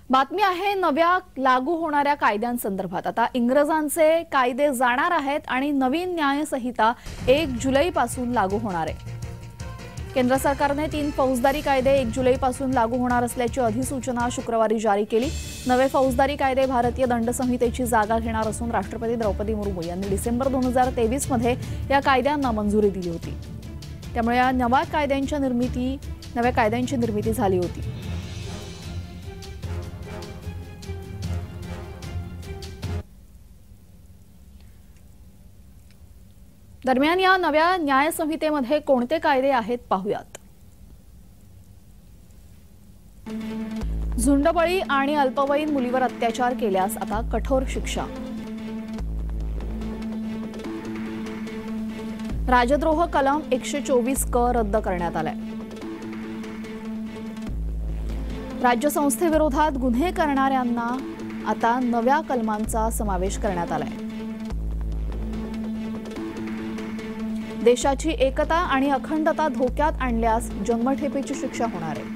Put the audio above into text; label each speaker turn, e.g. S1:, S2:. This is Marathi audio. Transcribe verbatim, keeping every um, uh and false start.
S1: बातमी आहे नव्या लागू होणाऱ्या कायद्यांसंदर्भात। आता इंग्रजांचे कायदे जाणार आहेत आणि नवीन न्याय संहिता एक जुलै पासून लागू होणार आहे। केंद्र सरकारने तीन फौजदारी कायदे एक जुलै पासून लागू होणार असल्याची अधिसूचना शुक्रवारी जारी केली। नवे फौजदारी कायदे भारतीय दंड संहितेची जागा घेणार असून राष्ट्रपती द्रौपदी मुर्मू यांनी डिसेंबर दोन हजार तेवीस मध्ये या कायद्यांना मंजुरी दिली होती। त्यामुळे या नव्या कायद्यांची निर्मिती नव्या कायद्यांची निर्मिती झाली होती। दरम्यान या नव्या न्याय संहितेमध्ये कोणते कायदे आहेत पाहूयात। झुंडबळी आणि अल्पवयीन मुलीवर अत्याचार केल्यास आता कठोर शिक्षा। राजद्रोह कलम एकशे चोवीस क रद्द करण्यात आलाय। राज्य संस्थेविरोधात गुन्हे करणाऱ्यांना आता नव्या कलमांचा समावेश करण्यात आलाय। देशाची एकता आणि अखंडता धोक्यात आणल्यास जन्मठेपेची शिक्षा होणार आहे।